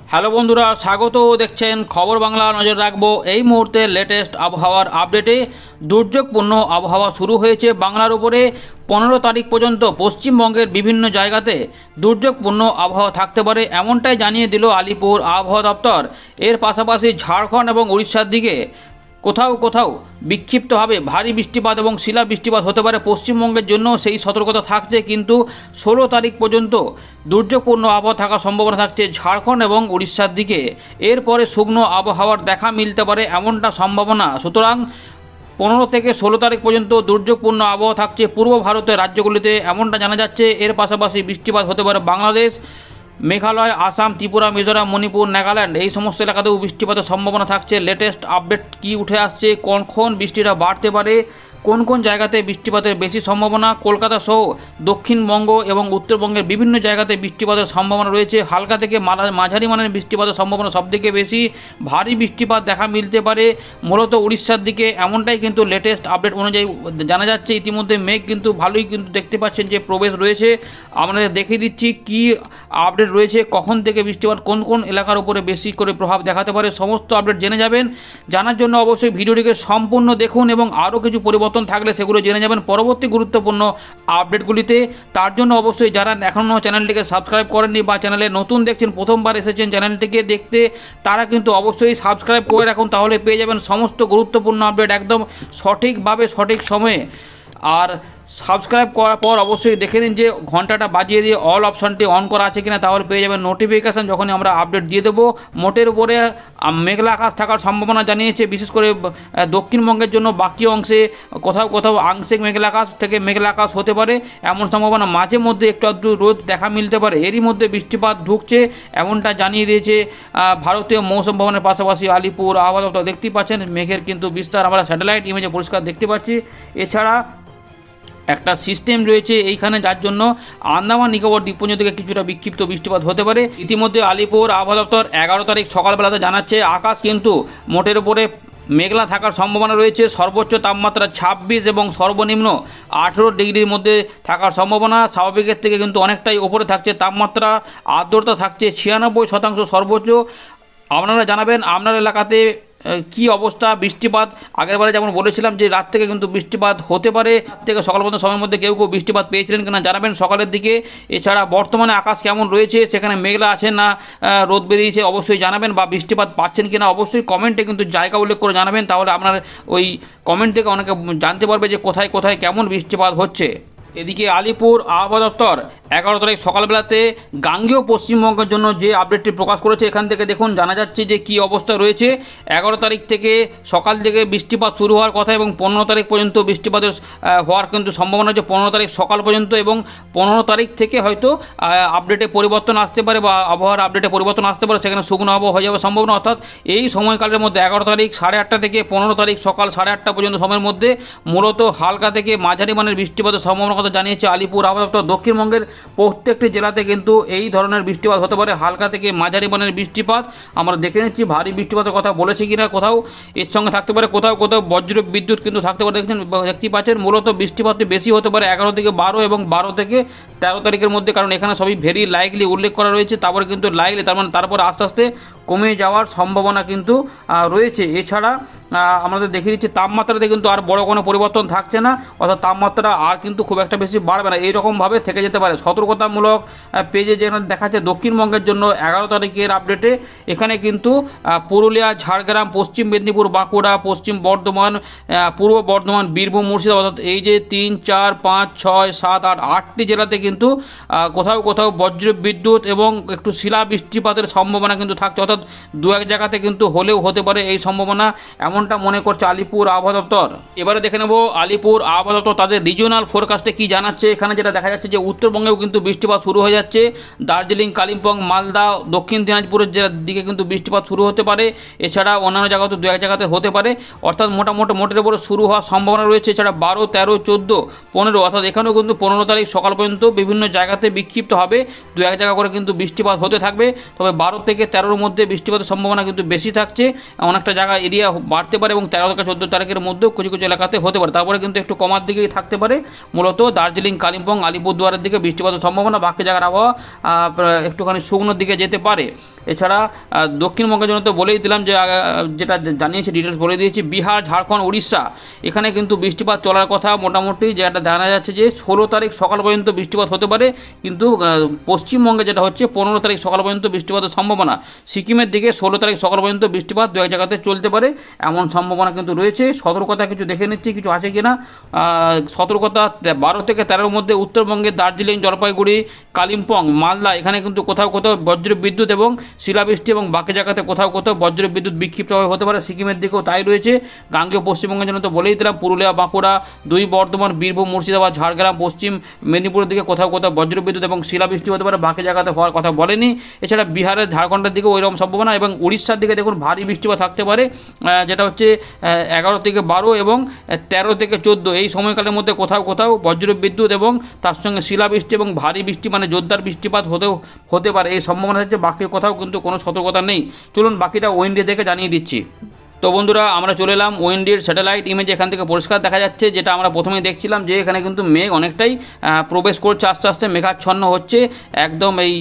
Hello বন্ধুরা, স্বাগত। দেখছেন খবর বাংলা। নজর রাখবো এই মুহূর্তে লেটেস্ট আবহাওয়ার আপডেটে। দুর্যোগপূর্ণ আবহাওয়া শুরু হয়েছে বাংলার উপরে। 15 তারিখ পর্যন্ত পশ্চিমবঙ্গের বিভিন্ন জায়গাতে দুর্যোগপূর্ণ আবহাওয়া থাকতে পারে, এমনটাই জানিয়ে দিল আলিপুর আবহাওয়া দপ্তর। এর পাশাপাশি ঝাড়খণ্ড এবং উড়িষ্যার দিকে কোথাও কোথাও বিক্ষিপ্তভাবে ভারী বৃষ্টিপাত এবং শিলা বৃষ্টিপাত হতে পারে। পশ্চিমবঙ্গের জন্য সেই সতর্কতা থাকছে, কিন্তু 16 তারিখ পর্যন্ত দুর্যোগপূর্ণ আবহাওয়া থাকার সম্ভাবনা থাকছে ঝাড়খণ্ড এবং উড়িষ্যার দিকে। এরপরে শুকনো আবহাওয়ার দেখা মিলতে পারে, এমনটা সম্ভাবনা। সুতরাং 15 থেকে 16 তারিখ পর্যন্ত দুর্যোগপূর্ণ আবহাওয়া থাকছে পূর্ব ভারতের রাজ্যগুলিতে, এমনটা জানা যাচ্ছে। এর পাশাপাশি বৃষ্টিপাত হতে পারে বাংলাদেশ, মেঘালয়, আসাম, ত্রিপুরা, মিজোরাম, মণিপুর, নাগাল্যান্ড এই সমস্ত এলাকাতেও বৃষ্টিপাতের সম্ভাবনা থাকছে। লেটেস্ট আপডেট কি উঠে আসছে, কখন বৃষ্টিটা বাড়তে পারে, কোন কোন জায়গাতে বৃষ্টিপাতের বেশি সম্ভাবনা। কলকাতা সহ দক্ষিণবঙ্গ এবং উত্তরবঙ্গের বিভিন্ন জায়গাতে বৃষ্টিপাতের সম্ভাবনা রয়েছে। হালকা থেকে মাঝারি মানের বৃষ্টিপাতের সম্ভাবনা সবথেকে বেশি। ভারী বৃষ্টিপাত দেখা মিলতে পারে মূলত উড়িষ্যার দিকে, এমনটাই কিন্তু লেটেস্ট আপডেট অনুযায়ী জানা যাচ্ছে। ইতিমধ্যে মেঘ কিন্তু ভালোই কিন্তু দেখতে পাচ্ছেন যে প্রবেশ রয়েছে। আপনাদের দেখিয়ে দিচ্ছি কি আপডেট রয়েছে, কখন থেকে বৃষ্টিপাত কোন কোন এলাকার উপরে বেশি করে প্রভাব দেখাতে পারে। সমস্ত আপডেট জেনে যাবেন। জানার জন্য অবশ্যই ভিডিওটিকে সম্পূর্ণ দেখুন এবং আরও কিছু পরিবর্তন থাকলে সেগুলো জেনে যাবেন পরবর্তী গুরুত্বপূর্ণ আপডেটগুলিতে। তার জন্য অবশ্যই যারা এখনও চ্যানেলটিকে সাবস্ক্রাইব করেননি বা চ্যানেলে নতুন দেখছেন, প্রথমবার এসেছেন চ্যানেলটিকে দেখতে, তারা কিন্তু অবশ্যই সাবস্ক্রাইব করে রাখুন, তাহলে পেয়ে যাবেন সমস্ত গুরুত্বপূর্ণ আপডেট একদম সঠিকভাবে সঠিক সময়ে। আর সাবস্ক্রাইব করার পর অবশ্যই দেখে নিন যে ঘন্টাটা বাজিয়ে দিয়ে অল অপশানটি অন করা আছে কিনা, তাহলে পেয়ে যাবেন নোটিফিকেশান যখনই আমরা আপডেট দিয়ে দেবো। মোটের উপরে মেঘলা আকাশ থাকার সম্ভাবনা জানিয়েছে, বিশেষ করে দক্ষিণবঙ্গের জন্য। বাকি অংশে কোথাও কোথাও আংশিক মেঘলা আকাশ থেকে মেঘলা আকাশ হতে পারে, এমন সম্ভাবনা। মাঝে মধ্যে একটু আধটু রোদ দেখা মিলতে পারে, এরই মধ্যে বৃষ্টিপাত ঢুকছে, এমনটা জানিয়ে দিয়েছে ভারতীয় মৌসুম ভবনের পাশাপাশি আলিপুর আবহাওয়া দপ্তর। দেখতেই পাচ্ছেন মেঘের কিন্তু বিস্তার আমরা স্যাটেলাইট ইমেজে পরিষ্কার দেখতে পাচ্ছি। এছাড়া একটা সিস্টেম রয়েছে এইখানে, যার জন্য আন্দামান নিকোবর দ্বীপপুঞ্জ থেকে কিছুটা বিক্ষিপ্ত বৃষ্টিপাত হতে পারে। ইতিমধ্যে আলিপুর আবহাওয়া দপ্তর 11 তারিখ সকালবেলাতে জানাচ্ছে আকাশ কিন্তু মোটের উপরে মেঘলা থাকার সম্ভাবনা রয়েছে। সর্বোচ্চ তাপমাত্রা 26 এবং সর্বনিম্ন 18 ডিগ্রির মধ্যে থাকার সম্ভাবনা। স্বাভাবিকের থেকে কিন্তু অনেকটাই ওপরে থাকছে তাপমাত্রা। আর্দ্রতা থাকছে 96% সর্বোচ্চ। আপনারা জানাবেন আপনার এলাকাতে কি অবস্থা বৃষ্টিপাত। আগেরবারে যেমন বলেছিলাম যে রাত থেকে কিন্তু বৃষ্টিপাত হতে পারে, রাত থেকে সকাল পর্যন্ত সময়ের মধ্যে কেউ কেউ বৃষ্টিপাত পেয়েছিলেন কিনা জানাবেন সকালের দিকে। এছাড়া বর্তমানে আকাশ কেমন রয়েছে, সেখানে মেঘলা আছে না রোদ বেরিয়েছে অবশ্যই জানাবেন, বা বৃষ্টিপাত পাচ্ছেন কিনা অবশ্যই কমেন্টে কিন্তু জায়গা উল্লেখ করে জানাবেন, তাহলে আপনার ওই কমেন্ট থেকে অনেকে জানতে পারবে যে কোথায় কোথায় কেমন বৃষ্টিপাত হচ্ছে। এদিকে আলিপুর আবহাওয়া দপ্তর 11 তারিখ সকালবেলাতে গাঙ্গেয় পশ্চিমবঙ্গের জন্য যে আপডেটটি প্রকাশ করেছে, এখান থেকে দেখুন জানা যাচ্ছে যে কি অবস্থা রয়েছে। 11 তারিখ থেকে সকাল থেকে বৃষ্টিপাত শুরু হওয়ার কথা এবং 15 তারিখ পর্যন্ত বৃষ্টিপাতের হওয়ার কিন্তু সম্ভাবনা হচ্ছে 15 তারিখ সকাল পর্যন্ত, এবং 15 তারিখ থেকে হয়তো আপডেটে পরিবর্তন আসতে পারে বা আবহাওয়ার আপডেটে পরিবর্তন আসতে পারে, সেখানে শুকনো আবহাওয়া হয়ে যাবে সম্ভাবনা। অর্থাৎ এই সময়কালের মধ্যে 11 তারিখ 8:30 থেকে 15 তারিখ সকাল 8:30 পর্যন্ত সময়ের মধ্যে মূলত হালকা থেকে মাঝারি মানের বৃষ্টিপাতের সম্ভাবনা কথা জানিয়েছে আলিপুর আবহাওয়া দপ্তর। দক্ষিণবঙ্গের প্রত্যেকটি জেলাতে কিন্তু এই ধরনের বৃষ্টিপাত হতে পারে, হালকা থেকে মাঝারি মানের বৃষ্টিপাত। আমরা দেখে নিচ্ছি ভারী বৃষ্টিপাতের কথা বলেছে কিনা, কোথাও এর সঙ্গে থাকতে পারে, কোথাও কোথাও বজ্র বিদ্যুৎ কিন্তু থাকতে পারে। দেখতেই পাচ্ছেন মূলত বৃষ্টিপাতটি বেশি হতে পারে 11 থেকে 12 এবং 12 থেকে 13 তারিখের মধ্যে, কারণ এখানে সবই ভেরি লাইকলি উল্লেখ করা রয়েছে। তারপরে কিন্তু লাইকলি তার মানে তারপরে আস্তে আস্তে কমে যাওয়ার সম্ভাবনা কিন্তু রয়েছে। এছাড়া আমাদের দেখিয়ে দিচ্ছি তাপমাত্রাতে কিন্তু আর বড় কোনো পরিবর্তন থাকছে না, অর্থাৎ তাপমাত্রা আর কিন্তু খুব একটা বেশি বাড়বে না, এইরকমভাবে থেকে যেতে পারে। সতর্কতামূলক পেজে যেখানে দেখাচ্ছে দক্ষিণবঙ্গের জন্য 11 তারিখের আপডেটে, এখানে কিন্তু পুরুলিয়া, ঝাড়গ্রাম, পশ্চিম মেদিনীপুর, বাঁকুড়া, পশ্চিম বর্ধমান, পূর্ব বর্ধমান, বীরভূম, মুর্শিদাবাদ, অর্থাৎ এই যে 3, 4, 5, 6, 7, 8, 8টি জেলাতে কিন্তু কোথাও কোথাও বজ্র বিদ্যুৎ এবং একটু শিলা বৃষ্টিপাতের সম্ভাবনা কিন্তু থাকছে, অর্থাৎ দু এক জায়গাতে কিন্তু হলেও হতে পারে এই সম্ভাবনা, এমনটা মনে করছে আলিপুর আবহাওয়া দপ্তর। এবারে দেখে নেব আলিপুর আবহাওয়া দপ্তর তাদের রিজিওনাল ফোরকাস্টে কি জানাচ্ছে। এখানে যেটা দেখা যাচ্ছে যে উত্তরবঙ্গেও কিন্তু বৃষ্টিপাত শুরু হয়ে যাচ্ছে। দার্জিলিং, কালিম্পং, মালদা, দক্ষিণ দিনাজপুরের দিকে কিন্তু বৃষ্টিপাত শুরু হতে পারে। এছাড়া অন্যান্য জায়গাতে দু এক জায়গাতে হতে পারে, অর্থাৎ মোটের উপরে শুরু হওয়ার সম্ভাবনা রয়েছে। এছাড়া 12, 13, 14, 15 অর্থাৎ এখানেও কিন্তু 15 তারিখ সকাল পর্যন্ত বিভিন্ন জায়গাতে বিক্ষিপ্ত হবে, দু এক জায়গা করে কিন্তু বৃষ্টিপাত হতে থাকবে। তবে 12 থেকে 13-র মধ্যে বৃষ্টিপাতের সম্ভাবনা কিন্তু বেশি থাকছে, অনেকটা জায়গা এরিয়া বাড়তে পারে, এবং 13 থেকে 14 তারিখের মধ্যেও কিছু কিছু এলাকাতে হতে পারে। তারপরে কিন্তু একটু কমার দিকেই থাকতে পারে, মূলত দার্জিলিং, কালিম্পং, আলিপুরদুয়ারের দিকে বৃষ্টিপাতের সম্ভাবনা, বাকি জায়গার আবহাওয়া একটুখানি শুকনোর দিকে যেতে পারে। এছাড়া দক্ষিণবঙ্গের জন্য তো বলেই দিলাম, যে যেটা জানিয়েছি ডিটেলস বলে দিয়েছি। বিহার, ঝাড়খণ্ড, উড়িষ্যা এখানে কিন্তু বৃষ্টিপাত চলার কথা। মোটামুটি যেটা জানা যাচ্ছে যে 16 তারিখ সকাল পর্যন্ত বৃষ্টিপাত হতে পারে, কিন্তু পশ্চিমবঙ্গে যেটা হচ্ছে 15 তারিখ সকাল পর্যন্ত বৃষ্টিপাতের সম্ভাবনা। সিকিমের দিকে 16 তারিখ সকাল পর্যন্ত বৃষ্টিপাত দু এক জায়গাতে চলতে পারে, এমন সম্ভাবনা কিন্তু রয়েছে। সতর্কতা কিছু দেখে নিচ্ছি, কিছু আছে কিনা। সতর্কতা 12 থেকে 13-র মধ্যে উত্তরবঙ্গের দার্জিলিং, জলপাইগুড়ি, কালিম্পং, মালদা এখানে কিন্তু কোথাও কোথাও বজ্র বিদ্যুৎ এবং শিলাবৃষ্টি, এবং বাকি জায়গাতে কোথাও কোথাও বজ্র বিদ্যুৎ বিক্ষিপ্তভাবে হতে পারে। সিকিমের দিকেও তাই রয়েছে। গাঙ্গেয় পশ্চিমবঙ্গের জন্য তো বলেই দিলাম, পুরুলিয়া, বাঁকুড়া, 2 বর্ধমান, বীরভূম, মুর্শিদাবাদ, ঝাড়গ্রাম, পশ্চিম মেদিনীপুরের দিকে কোথাও কোথাও বজ্র বিদ্যুৎ এবং শিলাবৃষ্টি হতে পারে, বাকি জায়গাতে হওয়ার কথা বলেনি। এছাড়া বিহারের, ঝাড়খণ্ডের দিকে ওইরকম সম্ভাবনা, এবং উড়িষ্যার দিকে দেখুন ভারী বৃষ্টিপাত থাকতে পারে, যেটা হচ্ছে 11 থেকে 12 এবং 13 থেকে 14 এই সময়কালের মধ্যে কোথাও কোথাও বজ্র বিদ্যুৎ এবং তার সঙ্গে শিলাবৃষ্টি এবং ভারী বৃষ্টি মানে জোরদার বৃষ্টিপাত হতে পারে, এই সম্ভাবনা হচ্ছে। বাকি কোথাও কিন্তু কোনো সতর্কতা নেই। চলুন বাকিটা ওয়েন্ডি থেকে জানিয়ে দিচ্ছি। তো বন্ধুরা, আমরা চলে এলাম ওয়েন্ডির স্যাটেলাইট ইমেজ। এখান থেকে পরিষ্কার দেখা যাচ্ছে, যেটা আমরা প্রথমেই দেখছিলাম, যে এখানে কিন্তু মেঘ অনেকটাই প্রবেশ করছে, আস্তে আস্তে মেঘাচ্ছন্ন হচ্ছে একদম এই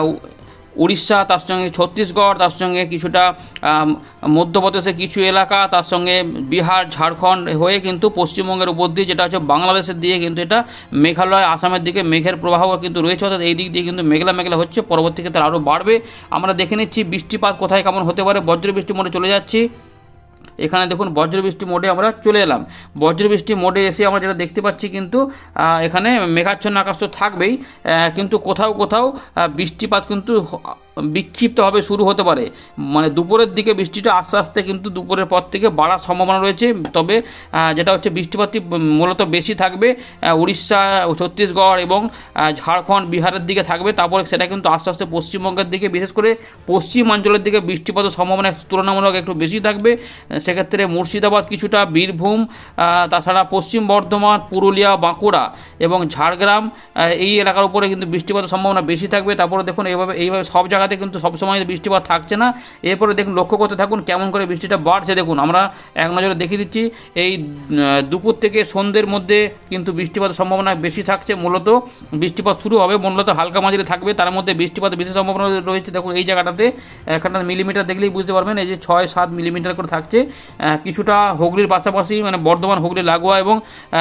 উড়িষ্যা, তার সঙ্গে ছত্তিশগড়, তার সঙ্গে কিছুটা মধ্যপ্রদেশের কিছু এলাকা, তার সঙ্গে বিহার, ঝাড়খণ্ড হয়ে কিন্তু পশ্চিমবঙ্গের উপর দিয়ে, যেটা হচ্ছে বাংলাদেশের দিকে কিন্তু এটা মেঘালয়, আসামের দিকে মেঘের প্রবাহ কিন্তু রয়েছে, অর্থাৎ এই দিক দিয়ে কিন্তু মেঘলা মেঘলা হচ্ছে। পরবর্তী ক্ষেত্রে আরও বাড়বে। আমরা দেখে নিচ্ছি বৃষ্টিপাত কোথায় কেমন হতে পারে। বজ্রবৃষ্টি মোডে চলে যাচ্ছি। এখানে দেখুন বজ্রবৃষ্টি মোডে আমরা চলে এলাম। বজ্রবৃষ্টি মোডে এসে আমরা যেটা দেখতে পাচ্ছি, কিন্তু এখানে মেঘাচ্ছন্ন আকাশ তো থাকবেই, কিন্তু কোথাও কোথাও বৃষ্টিপাত কিন্তু বিক্ষিপ্তভাবে শুরু হতে পারে। মানে দুপুরের দিকে বৃষ্টিটা আস্তে আস্তে কিন্তু দুপুরের পর থেকে বাড়ার সম্ভাবনা রয়েছে। তবে যেটা হচ্ছে বৃষ্টিপাতটি মূলত বেশি থাকবে উড়িষ্যা, ছত্তিশগড় এবং ঝাড়খণ্ড, বিহারের দিকে থাকবে। তারপরে সেটা কিন্তু আস্তে আস্তে পশ্চিমবঙ্গের দিকে, বিশেষ করে পশ্চিমাঞ্চলের দিকে বৃষ্টিপাতের সম্ভাবনা তুলনামূলক একটু বেশি থাকবে। সেক্ষেত্রে মুর্শিদাবাদ কিছুটা, বীরভূম, তাছাড়া পশ্চিম বর্ধমান, পুরুলিয়া, বাঁকুড়া এবং ঝাড়গ্রাম এই এলাকার উপরে কিন্তু বৃষ্টিপাতের সম্ভাবনা বেশি থাকবে। তারপরে দেখুন এইভাবে সব জায়গাতে কিন্তু সবসময় বৃষ্টিপাত থাকছে না। এরপরে দেখুন লক্ষ্য করতে থাকুন কেমন করে বৃষ্টিটা বাড়ছে। দেখুন আমরা এক নজরে দেখিয়ে দিচ্ছি, এই দুপুর থেকে সন্ধ্যের মধ্যে কিন্তু বৃষ্টিপাতের সম্ভাবনা বেশি থাকছে। মূলত বৃষ্টিপাত শুরু হবে, মূলত হালকা মাঝারি থাকবে, তার মধ্যে বৃষ্টিপাতের বেশি সম্ভাবনা রয়েছে। দেখুন এই জায়গাটাতে এখানটা মিলিমিটার দেখলেই বুঝতে পারবেন, এই যে 6-7 মিলিমিটার করে থাকছে। কিছুটা হুগলির পাশাপাশি, মানে বর্ধমান, হুগলি লাগোয়া এবং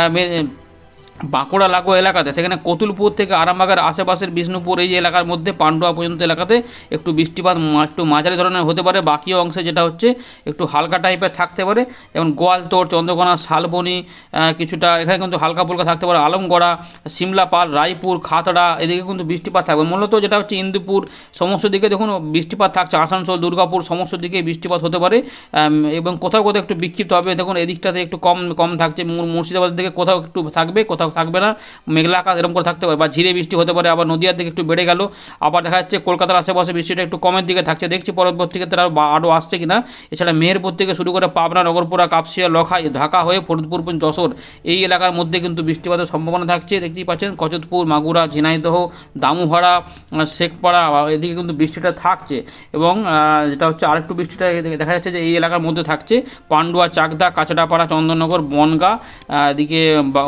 বাঁকুড়া লাগোয়া এলাকাতে, সেখানে কতুলপুর থেকে আরামবাগের আশেপাশের বিষ্ণুপুর এই এলাকার মধ্যে পান্ডুয়া পর্যন্ত এলাকাতে একটু বৃষ্টিপাত একটু মাঝারি ধরনের হতে পারে। বাকি অংশে যেটা হচ্ছে একটু হালকা টাইপের থাকতে পারে, যেমন গোয়ালতোড়, চন্দ্রকোনা, শালবনী কিছুটা এখানে কিন্তু হালকা ফুলকা থাকতে পারে। আলমগড়া, সিমলাপাল, রায়পুর, খাতড়া এদিকে কিন্তু বৃষ্টিপাত থাকবে। মূলত যেটা হচ্ছে ইন্দুপুর সমস্ত দিকে দেখুন বৃষ্টিপাত থাকছে। আসানসোল, দুর্গাপুর সমস্ত দিকে বৃষ্টিপাত হতে পারে, এবং কোথাও কোথাও একটু বিক্ষিপ্ত হবে। দেখুন এদিকটাতে একটু কম থাকছে। মুর্শিদাবাদের দিকে কোথাও একটু থাকবে, কোথাও থাকবে না, মেঘলা আকাশ এরকম করে থাকতে পারে, বা ঝিরে বৃষ্টি হতে পারে। আবার নদীয়ার দিকে একটু বেড়ে গেল। আবার দেখা যাচ্ছে কলকাতার আশেপাশে বৃষ্টিটা একটু কমের দিকে থাকছে। দেখছি পরবর্তী ক্ষেত্রে আরও আসছে কিনা। এছাড়া মেহেরপুর থেকে শুরু করে পাবনা, নগরপুরা, কাপসিয়া, লখাই, ঢাকা হয়ে ফরিদপুর, যশোর এই এলাকার মধ্যে কিন্তু বৃষ্টিপাতের সম্ভাবনা থাকছে। দেখতেই পাচ্ছেন কচতপুর, মাগুরা, ঝিনাইদহ, দামুহড়া, শেখপাড়া এদিকে কিন্তু বৃষ্টিটা থাকছে। এবং যেটা হচ্ছে আরেকটু বৃষ্টিটা দেখা যাচ্ছে যে এই এলাকার মধ্যে থাকছে। পান্ডুয়া, চাকদা, কাছড়াপাড়া, চন্দননগর, বনগাঁ, এদিকে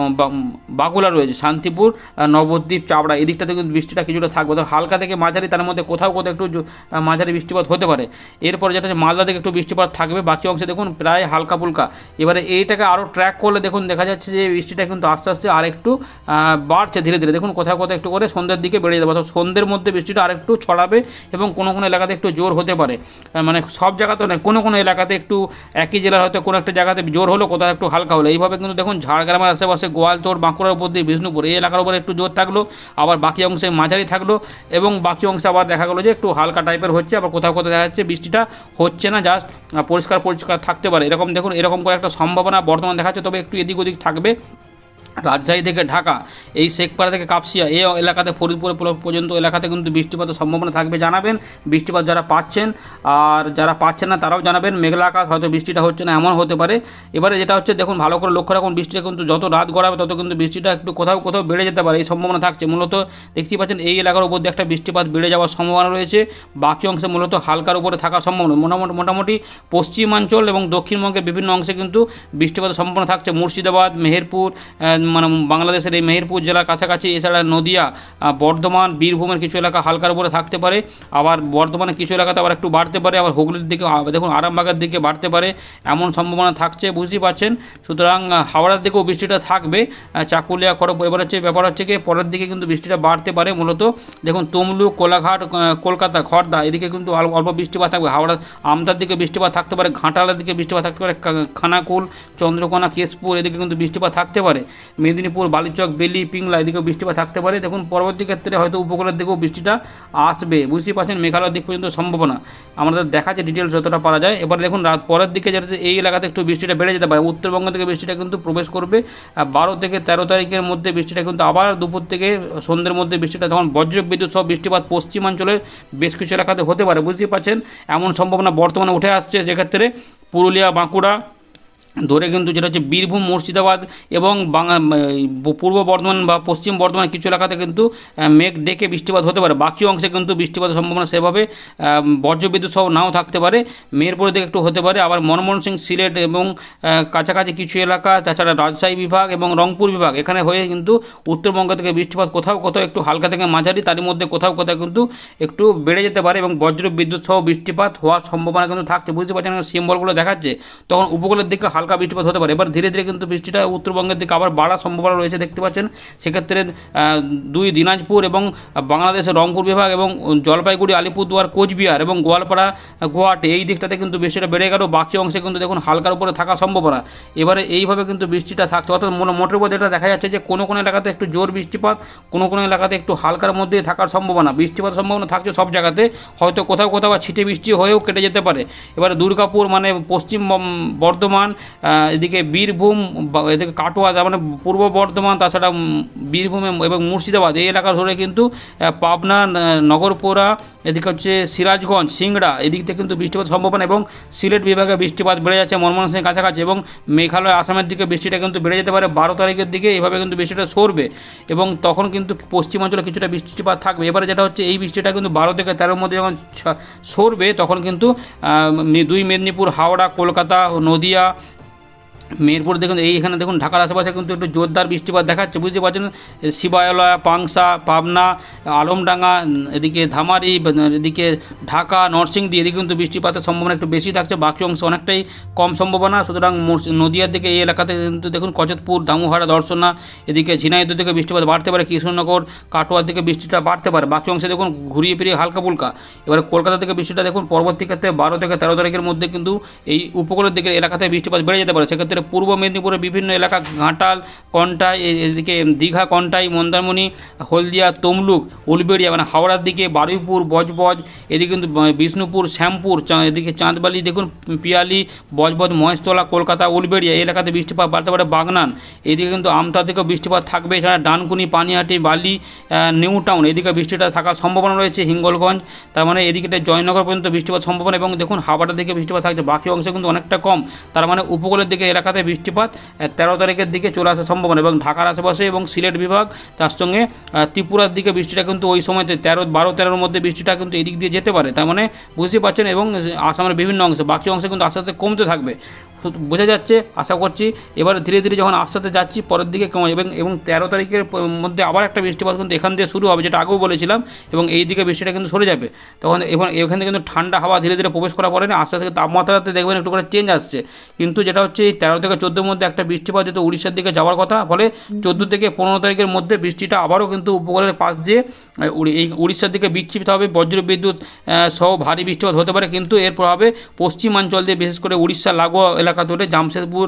বাগুলা রয়েছে, শান্তিপুর, নবদ্বীপ, চাবড়া এদিকটাতে কিন্তু বৃষ্টিটা কিছুটা থাকবে। তো হালকা থেকে মাঝারি, তার মধ্যে কোথাও কোথাও একটু মাঝারি বৃষ্টিপাত হতে পারে। এরপরে যেটা হচ্ছে মালদা থেকে একটু বৃষ্টিপাত থাকবে, বাকি অংশে দেখুন প্রায় হালকা ফুলকা। এবারে এইটাকে আরও ট্র্যাক করলে দেখুন দেখা যাচ্ছে যে বৃষ্টিটা কিন্তু আস্তে আস্তে আরেকটু বাড়ছে ধীরে ধীরে। দেখুন কোথাও কোথাও একটু করে সন্ধ্যের দিকে বেড়ে যাবে, অর্থাৎ সন্ধ্যের মধ্যে বৃষ্টিটা আরেকটু ছড়াবে এবং কোনো কোনো এলাকাতে একটু জোর হতে পারে। মানে সব জায়গাতে নয়, কোনো কোনো এলাকাতে একটু, একই জেলার হয়তো কোনো একটা জায়গাতে জোর হলো, কোথাও একটু হালকা হলো। এইভাবে কিন্তু দেখুন ঝাড়গ্রামের আশেপাশে গোয়ালতোড়, বাঁকুড়ার উপর দিয়ে বিষ্ণুপুর এই এলাকার উপরে একটু জোর থাকলো, আবার বাকি অংশে মাঝারি থাকলো, এবং বাকি অংশে আবার দেখা গেলো যে একটু হালকা টাইপের হচ্ছে, আবার কোথাও কোথাও দেখা যাচ্ছে বৃষ্টিটা হচ্ছে না, জাস্ট পরিষ্কার থাকতে পারে। এরকম দেখুন এরকম করে একটা সম্ভাবনা বর্তমান দেখাচ্ছে, তবে একটু এদিক ওদিক থাকবে। রাজশাহী থেকে ঢাকা, এই শেখপাড়া থেকে কাপসিয়া এই এলাকাতে, ফরিদপুর পর্যন্ত এলাকাতে কিন্তু বৃষ্টিপাতের সম্ভাবনা থাকবে। জানাবেন বৃষ্টিপাত যারা পাচ্ছেন, আর যারা পাচ্ছেন না তারাও জানাবেন। মেঘলা আকাশ, হয়তো বৃষ্টিটা হচ্ছে না এমন হতে পারে। এবারে যেটা হচ্ছে দেখুন ভালো করে লক্ষ্য রাখুন, বৃষ্টিটা কিন্তু যত রাত গড়াবে তত কিন্তু বৃষ্টিটা একটু কোথাও কোথাও বেড়ে যেতে পারে, এই সম্ভাবনা থাকছে। মূলত দেখতেই পাচ্ছেন এই এলাকার উপর দিয়ে একটা বৃষ্টিপাত বেড়ে যাওয়ার সম্ভাবনা রয়েছে। বাকি অংশে মূলত হালকার উপরে থাকার সম্ভাবনা। মোটামুটি পশ্চিমাঞ্চল এবং দক্ষিণবঙ্গের বিভিন্ন অংশে কিন্তু বৃষ্টিপাতের সম্ভাবনা থাকছে। মুর্শিদাবাদ, মেহেরপুর, মানে বাংলাদেশের এই মেহেরপুর জেলার কাছাকাছি, এছাড়া নদিয়া, বর্ধমান, বীরভূমের কিছু এলাকা হালকার উপরে থাকতে পারে, আবার বর্ধমানের কিছু এলাকাতে আবার একটু বাড়তে পারে, আবার হুগলির দিকে দেখুন আরামবাগের দিকে বাড়তে পারে, এমন সম্ভাবনা থাকছে, বুঝতেই পারছেন। সুতরাং হাওড়ার দিকেও বৃষ্টিটা থাকবে, চাকুলিয়া, খড়গপুর। এবার হচ্ছে ব্যাপার হচ্ছে কি পরের দিকে কিন্তু বৃষ্টিটা বাড়তে পারে, মূলত দেখুন তমলুক, কোলাঘাট, কলকাতা, খড়দা এদিকে কিন্তু অল্প বৃষ্টিপাত থাকবে। হাওড়া আমতার দিকে বৃষ্টিপাত থাকতে পারে, ঘাটালের দিকে বৃষ্টিপাত থাকতে পারে, খানাকুল, চন্দ্রকোনা, কেশপুর এদিকে কিন্তু বৃষ্টিপাত থাকতে পারে, মেদিনীপুর, বালিচক, বেলি, পিংলা এদিকেও বৃষ্টিপাত থাকতে পারে। দেখুন পরবর্তী ক্ষেত্রে হয়তো উপকূলের দিকেও বৃষ্টিটা আসবে, বুঝতেই পারছেন। মেঘালয়ের দিক পর্যন্ত সম্ভাবনা আমাদের দেখাচ্ছে, ডিটেলস যতটা পারা যায়। এবারে দেখুন রাত পরের দিকে যেটা এই এলাকাতে একটু বৃষ্টিটা বেড়ে যেতে পারে, উত্তরবঙ্গ থেকে বৃষ্টিটা কিন্তু প্রবেশ করবে। 12 থেকে 13 তারিখের মধ্যে বৃষ্টিটা কিন্তু আবার দুপুর থেকে সন্ধ্যের মধ্যে বৃষ্টিটা তখন বজ্র বিদ্যুৎ সহ বৃষ্টিপাত পশ্চিমাঞ্চলের বেশ কিছু এলাকাতে হতে পারে, বুঝতেই পারছেন। এমন সম্ভাবনা বর্তমানে উঠে আসছে, যেক্ষেত্রে পুরুলিয়া, বাঁকুড়া ধরে কিন্তু যেটা হচ্ছে বীরভূম, মুর্শিদাবাদ এবং পূর্ব বর্ধমান বা পশ্চিম বর্ধমানের কিছু এলাকাতে কিন্তু মেঘ ডেকে বৃষ্টিপাত হতে পারে। বাকি অংশে কিন্তু বৃষ্টিপাতের সম্ভাবনা সেভাবে বজ্রবিদ্যুৎ সহ নাও থাকতে পারে, মেহেরপুরের দিকে একটু হতে পারে। আবার ময়মনসিংহ, সিলেট এবং কাছাকাছি কিছু এলাকা, তাছাড়া রাজশাহী বিভাগ এবং রংপুর বিভাগ এখানে হয়ে কিন্তু উত্তরবঙ্গ থেকে বৃষ্টিপাত কোথাও কোথাও একটু হালকা থেকে মাঝারি, তারই মধ্যে কোথাও কোথাও কিন্তু একটু বেড়ে যেতে পারে এবং বজ্র বিদ্যুৎ সহ বৃষ্টিপাত হওয়ার সম্ভাবনা কিন্তু থাকছে, বুঝতে পারছেন। সিম্বলগুলো দেখাচ্ছে, তখন উপকূলের দিকে হালকা বৃষ্টিপাত হতে পারে। এবার ধীরে ধীরে কিন্তু বৃষ্টিটা উত্তরবঙ্গের দিকে আবার বাড়ার সম্ভাবনা রয়েছে, দেখতে পাচ্ছেন। সেক্ষেত্রে দিনাজপুর এবং বাংলাদেশের রংপুর বিভাগ এবং জলপাইগুড়ি, আলিপুরদুয়ার, কোচবিহার এবং গোয়ালপাড়া, গুয়াহাটি এই দিকটাতে কিন্তু বৃষ্টিটা বেড়ে গেল। বাকি অংশে কিন্তু দেখুন হালকার উপরে থাকার সম্ভাবনা। এবারে এইভাবে কিন্তু বৃষ্টিটা থাকছে, অর্থাৎ মোটের উপর যেটা দেখা যাচ্ছে যে কোনো কোনো এলাকাতে একটু জোর বৃষ্টিপাত, কোনো কোনো এলাকাতে একটু হালকার মধ্যে থাকার সম্ভাবনা। বৃষ্টিপাতের সম্ভাবনা থাকছে সব জায়গাতে, হয়তো কোথাও কোথাও ছিটে বৃষ্টি হয়েও কেটে যেতে পারে। এবারে দুর্গাপুর মানে পশ্চিম বর্ধমান, এদিকে বীরভূম, এদিকে কাটোয়া মানে পূর্ব বর্ধমান, তাছাড়া বীরভূম এবং মুর্শিদাবাদ এই এলাকা ধরে কিন্তু পাবনা, নগরপুরা, এদিকে হচ্ছে সিরাজগঞ্জ, সিংড়া এদিক থেকে কিন্তু বৃষ্টিপাত সম্ভাবনা এবং সিলেট বিভাগে বৃষ্টিপাত বেড়ে যাচ্ছে ময়মনসিংহের কাছাকাছি এবং মেঘালয়, আসামের দিকে বৃষ্টিটা কিন্তু বেড়ে যেতে পারে 12 তারিখের দিকে। এভাবে কিন্তু বৃষ্টিটা সরবে এবং তখন কিন্তু পশ্চিমাঞ্চলে কিছুটা বৃষ্টিপাত থাকবে। এবারে যেটা হচ্ছে এই বৃষ্টিটা কিন্তু 12 থেকে 13 মধ্যে যখন সরবে তখন কিন্তু দুই মেদিনীপুর, হাওড়া, কলকাতা, নদিয়া, মেহেরপুর দেখুন এইখানে দেখুন ঢাকার আশেপাশে কিন্তু একটু জোরদার বৃষ্টিপাত দেখাচ্ছে, বুঝতে পারছেন। শিবালয়া, পাংশা, পাবনা, আলমডাঙ্গা, এদিকে ধামারি, এদিকে ঢাকা, নরসিংদী এদিকে কিন্তু বৃষ্টিপাতের সম্ভাবনা একটু বেশি থাকছে, বাকি অংশ অনেকটাই কম সম্ভাবনা। সুতরাং নদিয়ার দিকে এই এলাকাতে কিন্তু দেখুন কচতপুর, দামুহাড়া, দর্শনা, এদিকে ঝিনাইদহ থেকে বৃষ্টিপাত বাড়তে পারে, কৃষ্ণনগর, কাটোয়ার দিকে বৃষ্টিটা বাড়তে পারে, বাকি অংশে দেখুন ঘুরিয়ে ফিরিয়ে হালকা ফুলকা। এবারে কলকাতা থেকে বৃষ্টিটা দেখুন পরবর্তী ক্ষেত্রে 12 থেকে 13 তারিখের মধ্যে কিন্তু এই উপকূলের দিকে এলাকাতে বৃষ্টিপাত বেড়ে যেতে পারে। সেক্ষেত্রে পূর্ব মেদিনীপুরের বিভিন্ন এলাকা, ঘাটাল, কন্টাই, এদিকে দীঘা, কন্টাই, মন্দারমণি, হলদিয়া, তমলুক, উলবেড়িয়া মানে হাওড়ার দিকে বারুইপুর, বজবজ, এদিকে কিন্তু বিষ্ণুপুর, শ্যামপুর, এদিকে চাঁদবালি দেখুন, পিয়ালি, বজবজ, মহেশতলা, কলকাতা, উলবেড়িয়া এই এলাকাতে বৃষ্টিপাত বাড়তে পারে। বাগনান এদিকে কিন্তু আমতা দিকেও বৃষ্টিপাত থাকবে, এছাড়া ডানকুনি, পানিহাটি, বালি, নিউ টাউন এদিকে বৃষ্টিটা থাকার সম্ভাবনা রয়েছে। হিঙ্গলগঞ্জ তার মানে এদিকে জয়নগর পর্যন্ত বৃষ্টিপাত সম্ভাবনা এবং দেখুন হাওড়ার দিকে বৃষ্টিপাত থাকছে, বাকি অংশে কিন্তু অনেকটা কম। তার মানে উপকূলের দিকে এলাকাতে বৃষ্টিপাত 13 তারিখের দিকে চলে আসার সম্ভাবনা এবং ঢাকার আশেপাশে এবং সিলেট বিভাগ, তার সঙ্গে ত্রিপুরার দিকে বৃষ্টিটা কিন্তু ওই সময়তে 12-13 মধ্যে বৃষ্টিটা কিন্তু এদিক দিয়ে যেতে পারে। তার মানে বুঝতে পারছেন এবং আসামের বিভিন্ন অংশে, বাকি অংশে কিন্তু আস্তে আস্তে কমতে থাকবে, বোঝা যাচ্ছে আশা করছি। এবার ধীরে ধীরে যখন আস্তে আস্তে যাচ্ছি পরের দিকে কমে এবং 13 তারিখের মধ্যে আবার একটা বৃষ্টিপাত কিন্তু এখান দিয়ে শুরু হবে, যেটা আগেও বলেছিলাম, এবং এই দিকে বৃষ্টিটা কিন্তু সরে যাবে। তখন এখান থেকে কিন্তু ঠান্ডা হাওয়া ধীরে ধীরে প্রবেশ করা পরে না, আস্তে আস্তে তাপমাত্রাতে দেখবেন একটু করে চেঞ্জ আসছে। কিন্তু যেটা হচ্ছে এই 13 থেকে 14 মধ্যে একটা বৃষ্টিপাত যেহেতু উড়িষ্যার দিকে যাওয়ার কথা, ফলে 14 থেকে 15 তারিখের মধ্যে বৃষ্টিটা আবারও কিন্তু উপকূলের পাশ দিয়ে এই উড়িষ্যার দিকে বিক্ষিপ্ত হবে, বজ্র বিদ্যুৎ সহ ভারী বৃষ্টিপাত হতে পারে। কিন্তু এর প্রভাবে পশ্চিমাঞ্চল দিয়ে বিশেষ করে উড়িষ্যা লাগোয়া এলাকা ধরে জামশেদপুর,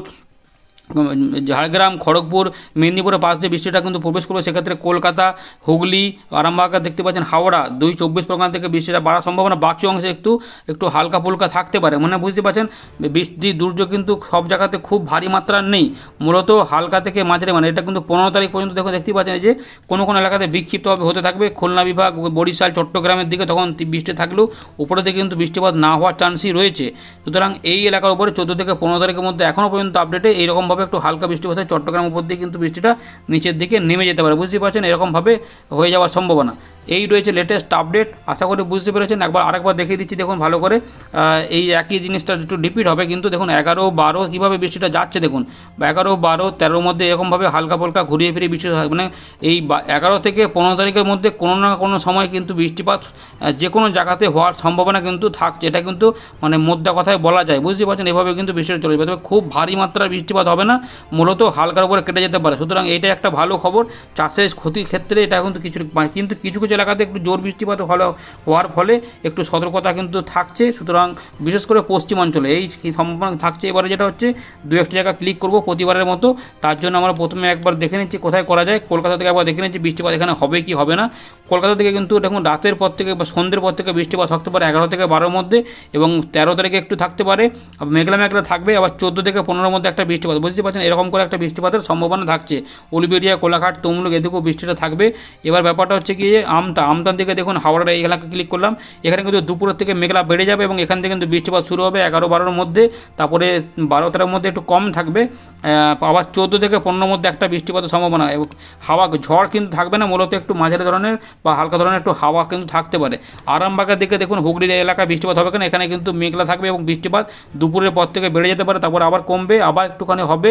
ঝাড়গ্রাম, খড়গপুর, মেদিনীপুরের পাশ দিয়ে বৃষ্টিটা কিন্তু প্রবেশ করবে। সেক্ষেত্রে কলকাতা, হুগলি, আরামবাগ দেখতে পাচ্ছেন, হাওড়া, 24 পরগনা থেকে বৃষ্টিটা বাড়ার সম্ভাবনা, বাকি অংশে একটু হালকা ফুলকা থাকতে পারে। মানে বুঝতে পারছেন বৃষ্টি দুর্যোগ কিন্তু সব জায়গাতে খুব ভারী মাত্রার নেই, মূলত হালকা থেকে মাঝারি। মানে এটা কিন্তু 15 তারিখ পর্যন্ত দেখতে পাচ্ছেন যে কোনো কোনো এলাকাতে বিক্ষিপ্তভাবে হতে থাকবে। খুলনা বিভাগ, বরিশাল, চট্টগ্রামের দিকে তখন বৃষ্টি থাকলেও উপরের দিকে কিন্তু বৃষ্টিপাত না হওয়ার চান্সই রয়েছে। সুতরাং এই এলাকার উপরে 14 থেকে 15 তারিখের মধ্যে এখনও পর্যন্ত আপডেটে এইরকমভাবে একটু হালকা বৃষ্টিপাত হয়, চট্টগ্রাম উপর দিয়ে কিন্তু বৃষ্টিটা নিচের দিকে নেমে যেতে পারে, বুঝতে পারছেন, এরকমভাবে হয়ে যাওয়ার সম্ভাবনা। এই রয়েছে লেটেস্ট আপডেট। আশা করি বুঝতে পেরেছেন। আরেকবার দেখিয়ে দিচ্ছি দেখুন ভালো করে। এই একই জিনিসটা একটু রিপিট হবে, কিন্তু দেখুন 11, 12 কীভাবে বৃষ্টিটা যাচ্ছে দেখুন। 11, 12, 13 মধ্যে এরকমভাবে হালকা পালকা ঘুরিয়ে ফিরিয়ে বৃষ্টি, মানে এই 11 থেকে 15 তারিখের মধ্যে কোনো না কোনো সময় কিন্তু বৃষ্টিপাত যে কোনো জায়গাতে হওয়ার সম্ভাবনা কিন্তু থাকছে। এটা কিন্তু মানে মোদ্দা কথায় বলা যায়, বুঝতে পারছেন। এভাবে কিন্তু বৃষ্টিটা চলে যাবে, তবে খুব ভারী মাত্রার বৃষ্টিপাত হবে না, মূলত হালকার উপরে কেটে যেতে পারে। সুতরাং এটা একটা ভালো খবর চাষের ক্ষতির ক্ষেত্রে। এটা কিন্তু কিছু কিছু এলাকাতে একটু জোর বৃষ্টিপাত হওয়ার ফলে একটু সতর্কতা কিন্তু থাকছে। সুতরাং বিশেষ করে পশ্চিমাঞ্চলে এই সম্ভাবনা থাকছে। এবারে যেটা হচ্ছে 2-1টি জায়গা ক্লিক করব প্রতিবারের মতো। তার জন্য আমরা প্রথমে একবার দেখে নিচ্ছি কোথায় করা যায়। কলকাতা থেকে একবার দেখে নিচ্ছি বৃষ্টিপাত এখানে হবে কি হবে না। কলকাতা থেকে কিন্তু দেখুন রাতের পর থেকে বা সন্ধ্যের পর থেকে বৃষ্টিপাত থাকতে পারে 11 থেকে 12-র মধ্যে, এবং 13 তারিখে একটু থাকতে পারে, মেঘলা মেঘলা থাকবে। আবার 14 থেকে 15-র মধ্যে একটা বৃষ্টিপাত, বুঝতে পারছেন, এরকম করে একটা বৃষ্টিপাতের সম্ভাবনা থাকছে। উলবেড়িয়া, কোলাঘাট, তমলুক এদিকেও বৃষ্টিটা থাকবে। এবার ব্যাপারটা হচ্ছে কি, আমতার দিকে দেখুন হাওড়ার এই এলাকা ক্লিক করলাম। এখানে কিন্তু দুপুরের থেকে মেঘলা বেড়ে যাবে এবং এখান থেকে কিন্তু বৃষ্টিপাত শুরু হবে 11, 12-র মধ্যে। তারপরে 12, 13-র মধ্যে একটু কম থাকবে। আবার 14 থেকে 15-র মধ্যে একটা বৃষ্টিপাতের সম্ভাবনা, এবং হাওয়া ঝড় কিন্তু থাকবে না, মূলত একটু মাঝারি ধরনের বা হালকা ধরনের একটু হাওয়া কিন্তু থাকতে পারে। আরামবাগের দিকে দেখুন হুগলির এলাকায় বৃষ্টিপাত হবে কেন, এখানে কিন্তু মেঘলা থাকবে এবং বৃষ্টিপাত দুপুরের পর থেকে বেড়ে যেতে পারে, তারপর আবার কমবে, আবার একটুখানি হবে।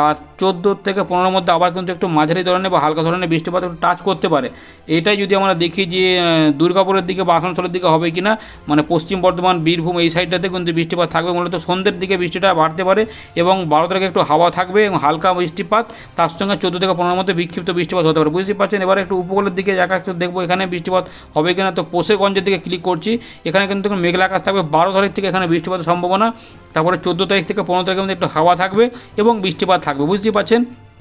14 থেকে 15-র মধ্যে আবার কিন্তু একটু মাঝারি ধরনের বা হালকা ধরনের বৃষ্টিপাত একটু টাচ করতে পারে। এটাই যদি আমরা দেখি যে দুর্গাপুরের দিকে বা আসানসোলের দিকে হবে কিনা, মানে পশ্চিম বর্ধমান, বীরভূম এই সাইডটাতে কিন্তু বৃষ্টিপাত থাকবে। মূলত সন্ধ্যের দিকে বৃষ্টিটা বাড়তে পারে এবং 12 তারিখে একটু হাওয়া থাকবে এবং হালকা বৃষ্টিপাত, তার সঙ্গে 14 থেকে 15-র মধ্যে বিক্ষিপ্ত বৃষ্টিপাত হতে পারে, বুঝতে পারছেন। এবার একটু উপকূলের দিকে জায়গা একটু দেখবো এখানে বৃষ্টিপাত হবে কিনা। তো পোশেগঞ্জের দিকে ক্লিক করছি, এখানে কিন্তু মেঘলা আকাশ থাকবে। 12 তারিখ থেকে এখানে বৃষ্টিপাতের সম্ভাবনা, তারপরে 14 তারিখ থেকে 15 তারিখের মধ্যে একটু হাওয়া থাকবে এবং বৃষ্টিপাত থাকবে, বুঝতে পারছেন।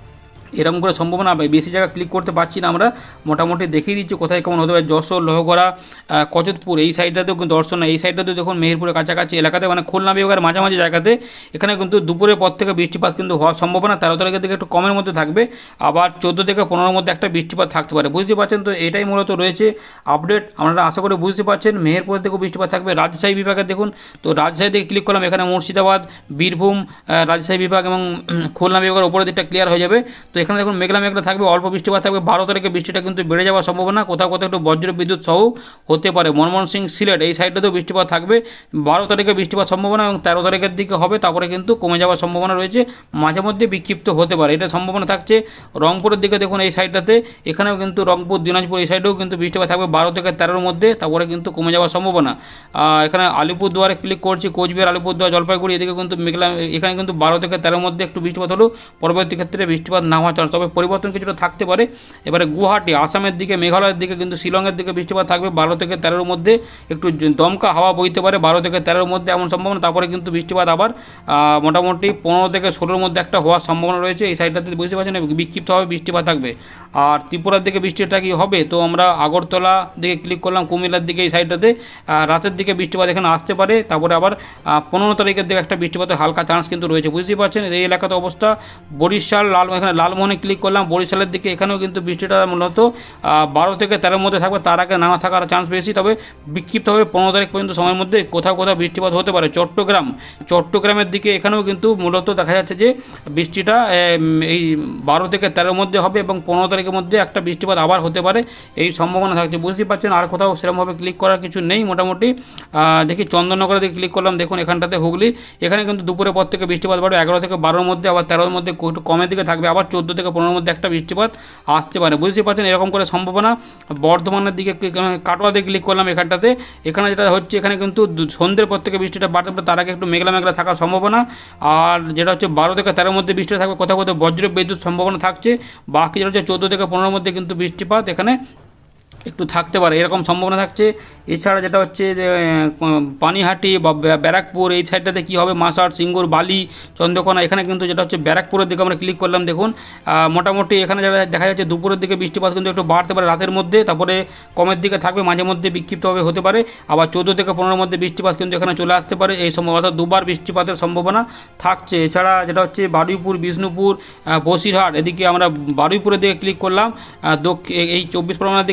এরকম করে সম্ভাবনা বেশি জায়গা ক্লিক করতে পারছি না, আমরা মোটামুটি দেখিয়ে দিচ্ছি কোথায় কেমন হতে পারে। যশোর, লোহগড়া, কচতপুর এই সাইডটাতেও কিন্তু দর্শন, এই সাইডটাতেও দেখুন মেহেরপুরের কাছাকাছি এলাকাতে, মানে খুলনা বিভাগের মাঝামাঝি জায়গাতে এখানে কিন্তু দুপুরের পর থেকে বৃষ্টিপাত কিন্তু হওয়ার সম্ভাবনা 13 তারিখের দিকে একটু কমের মধ্যে থাকবে। আবার 14 থেকে 15-র মধ্যে একটা বৃষ্টিপাত থাকতে পারে, বুঝতে পারছেন। তো এটাই মূলত রয়েছে আপডেট, আপনারা আশা করে বুঝতে পারছেন। মেহেরপুরের দিকেও বৃষ্টিপাত থাকবে। রাজশাহী বিভাগে দেখুন, তো রাজশাহী দিকে ক্লিক করলাম, এখানে মুর্শিদাবাদ, বীরভূম, রাজশাহী বিভাগ এবং খুলনা বিভাগের উপরের দিকটা ক্লিয়ার হয়ে যাবে। তো এখানে দেখুন মেঘলা মেঘলা থাকবে, অল্প বৃষ্টিপাত থাকবে। 12 তারিখে বৃষ্টিটা কিন্তু বেড়ে যাওয়ার সম্ভাবনা, কোথাও কোথাও একটু বজ্র বিদ্যুৎ সহ হতে পারে। ময়মনসিংহ, সিলেট এই সাইডটাতেও বৃষ্টিপাত থাকবে। 12 তারিখে বৃষ্টিপাত সম্ভাবনা এবং 13 তারিখের দিকে হবে, তারপরে কিন্তু কমে যাওয়ার সম্ভাবনা রয়েছে, মাঝে মধ্যে বিক্ষিপ্ত হতে পারে, এটা সম্ভাবনা থাকছে। রংপুরের দিকে দেখুন এই সাইডটাতে, এখানেও কিন্তু রংপুর, দিনাজপুর এই সাইডেও কিন্তু বৃষ্টিপাত থাকবে 12 থেকে 13-র মধ্যে, তারপরে কিন্তু কমে যাওয়ার সম্ভাবনা। এখানে আলিপুরদুয়ারে ক্লিক করছি, কোচবিহার, আলিপুরদুয়ার, জলপাইগুড়ি এদিকে কিন্তু মেঘলা, এখানে কিন্তু 12 থেকে 13-র মধ্যে একটু বৃষ্টিপাত হলেও পরবর্তী ক্ষেত্রে বৃষ্টিপাত না হওয়ার চান্স, তবে পরিবর্তন কিছুটা থাকতে পারে। এবারে গুয়াহাটি, আসামের দিকে, মেঘালয়ের দিকে কিন্তু শিলংয়ের দিকে বৃষ্টিপাত থাকবে 12 থেকে 13-র মধ্যে, একটু দমকা হাওয়া বইতে পারে 12 থেকে 13-র মধ্যে এমন সম্ভাবনা। তারপরে কিন্তু বৃষ্টিপাত আবার মোটামুটি 15 থেকে 16-র মধ্যে একটা হওয়ার সম্ভাবনা রয়েছে। এই সাইডটাতে বুঝতে পারছেন বিক্ষিপ্তভাবে বৃষ্টিপাত থাকবে। আর ত্রিপুরার দিকে বৃষ্টিটা কি হবে, তো আমরা আগরতলা দিকে ক্লিক করলাম, কুমিল্লার দিকে এই সাইডটাতে রাতের দিকে বৃষ্টিপাত এখানে আসতে পারে। তারপরে আবার 15 তারিখের দিকে একটা বৃষ্টিপাতের হালকা চান্স কিন্তু রয়েছে, বুঝতেই পারছেন এই এলাকাতে অবস্থা। বরিশাল, এখানে লালমোহনে ক্লিক করলাম, বরিশালের দিকে এখানেও কিন্তু বৃষ্টিটা মূলত 12 থেকে 13-র মধ্যে থাকবে, তার আগে না থাকার চান্স বেশি, তবে বিক্ষিপ্তভাবে 15 তারিখ পর্যন্ত সময়ের মধ্যে কোথাও কোথাও বৃষ্টিপাত হতে পারে। চট্টগ্রামের দিকে এখানেও কিন্তু মূলত দেখা যাচ্ছে যে বৃষ্টিটা এই 12 থেকে 13-র মধ্যে হবে এবং 15 তারিখের মধ্যে একটা বৃষ্টিপাত আবার হতে পারে, এই সম্ভাবনা থাকছে, বুঝতেই পারছেন। আর কোথাও সেরকমভাবে ক্লিক করার কিছু নেই মোটামুটি। দেখি চন্দননগরের দিকে ক্লিক করলাম, দেখুন এখানটাতে হুগলি, এখানে কিন্তু দুপুরের পর থেকে বৃষ্টিপাত বাড়বে 11 থেকে 12-র মধ্যে, আবার 13-র মধ্যে একটু কমের দিকে থাকবে, আবার 14 থেকে 15-র মধ্যে একটা বৃষ্টিপাত আসতে পারে, বুঝতে পারছেন এরকম করে সম্ভাবনা। বর্ধমানের দিকে কাটোয়া দিকে ক্লিক করলাম, এখানটাতে এখানে যেটা হচ্ছে এখানে কিন্তু সন্ধ্যের পর থেকে বৃষ্টিটা বাড়তে পারে, তার আগে একটু মেঘলা মেঘলা থাকার সম্ভাবনা। আর যেটা হচ্ছে 12 থেকে 13-র মধ্যে বৃষ্টিটা থাকবে, কোথাও কোথাও বজ্র বিদ্যুৎ সম্ভাবনা থাকছে। বাকি যেটা হচ্ছে 14 থেকে 15-র মধ্যে কিন্তু বৃষ্টিপাত এখানে একটু থাকতে পারে, এরকম সম্ভাবনা থাকছে। এছাড়া যেটা হচ্ছে যে পানিহাটি বা ব্যারাকপুর এই সাইডটাতে কী হবে, মাসার, সিঙ্গুর, বালি, চন্দ্রকোনা, এখানে কিন্তু যেটা হচ্ছে ব্যারাকপুরের দিকে আমরা ক্লিক করলাম, দেখুন মোটামুটি এখানে যেটা দেখা যাচ্ছে দুপুরের দিকে বৃষ্টিপাত কিন্তু একটু বাড়তে পারে রাতের মধ্যে, তারপরে কমের দিকে থাকবে, মাঝে মধ্যে বিক্ষিপ্তভাবে হতে পারে। আবার 14 থেকে 15-র মধ্যে বৃষ্টিপাত কিন্তু এখানে চলে আসতে পারে, এই সম্ভাবনা দুবার বৃষ্টিপাতের সম্ভাবনা থাকছে। এছাড়া যেটা হচ্ছে বারুইপুর, বিষ্ণুপুর, বসিরহাট এদিকে আমরা বারুইপুরের দিকে ক্লিক করলাম, এই 24 পরগনার দিকে এখানে কিন্তু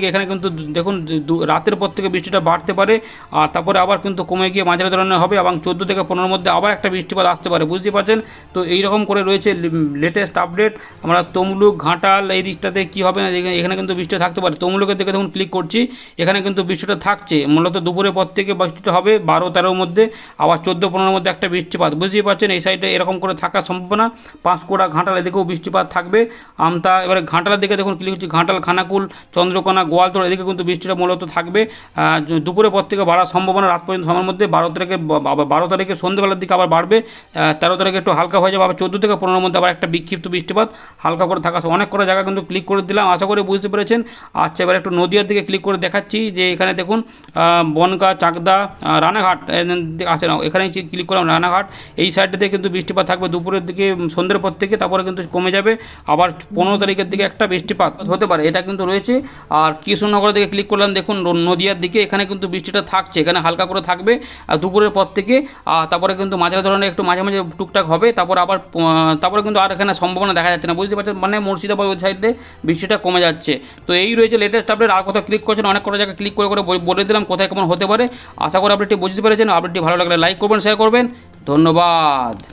কিন্তু দেখুন রাতের পর থেকে বৃষ্টিটা বাড়তে পারে, আর তারপরে আবার কিন্তু কমে গিয়ে মাঝারি ধরনের হবে এবং 14 থেকে 15-র মধ্যে আবার একটা বৃষ্টিপাত আসতে পারে, বুঝতে পারছেন। তো এইরকম করে রয়েছে লেটেস্ট আপডেট। আমরা তমলুক, ঘাটাল এই দিকটাতে কী হবে না, এখানে কিন্তু বৃষ্টি থাকতে পারে। তমলুকের দিকে দেখুন ক্লিক করছি, এখানে কিন্তু বৃষ্টিটা থাকছে, মূলত দুপুরের পর থেকে বৃষ্টিটা হবে 12-13-র মধ্যে, আবার 14-15-র মধ্যে একটা বৃষ্টিপাত, বুঝতেই পারছেন। এই সাইডে এরকম করে থাকার সম্ভাবনা। পাঁশকুড়া, ঘাটাল এদিকেও বৃষ্টিপাত থাকবে। আমতা, এবারে ঘাটালের দিকে দেখুন ক্লিক হচ্ছে, ঘাটাল, খানাকুল, চন্দ্রকোনা, গোয়ালতোড় এদিকে কিন্তু বৃষ্টিটা মূলত থাকবে। দুপুরের পর থেকে বাড়ার সম্ভাবনা, রাত পর্যন্ত সময়ের মধ্যে। 12 তারিখে সন্ধ্যেবেলার দিকে আবার বাড়বে। 13 তারিখে একটু হালকা হয়ে যাবে, আবার 14 থেকে 15-র মধ্যে আবার একটা বিক্ষিপ্ত বৃষ্টিপাত হালকা করে থাকা। অনেক করে জায়গা কিন্তু ক্লিক করে দিলাম, আশা করি বুঝতে পেরেছেন। আচ্ছা, এবার একটু নদীয়ার দিকে ক্লিক করে দেখাচ্ছি যে এখানে দেখুন বনগাঁ, চাকদা, রানাঘাট আছে না, এখানে ক্লিক করলাম রানাঘাট। এই সাইডটাতে কিন্তু বৃষ্টিপাত থাকবে দুপুরের দিকে, সন্ধ্যের পর থেকে, তারপরে কিন্তু কমে যাবে। আবার 15 তারিখের দিকে একটা বৃষ্টিপাত হতে পারে, এটা কিন্তু রয়েছে। আর কৃষ্ণনগরের দিকে ক্লিক করলাম, দেখুন নদীয়ার দিকে, এখানে কিন্তু বৃষ্টিটা থাকছে, এখানে হালকা করে থাকবে আর দুপুরের পর থেকে। তারপরে কিন্তু মাঝারি ধরনের একটু মাঝে মাঝে টুকটাক হবে, তারপরে কিন্তু আর এখানে সম্ভাবনা দেখা যাচ্ছে না, বুঝতে পারছেন। মানে মুর্শিদাবাদ ওই সাইডে বৃষ্টিটা কমে যাচ্ছে। তো এই রয়েছে লেটেস্ট আপডেট। আর কোথাও ক্লিক করছেন, অনেক কটা জায়গায় ক্লিক করে করে বলে দিলাম কোথায় কেমন হতে পারে। আশা করি আপডেটটি বুঝতে পেরেছেন। আপডেটটি ভালো লাগলে লাইক করবেন, শেয়ার করবেন। ধন্যবাদ।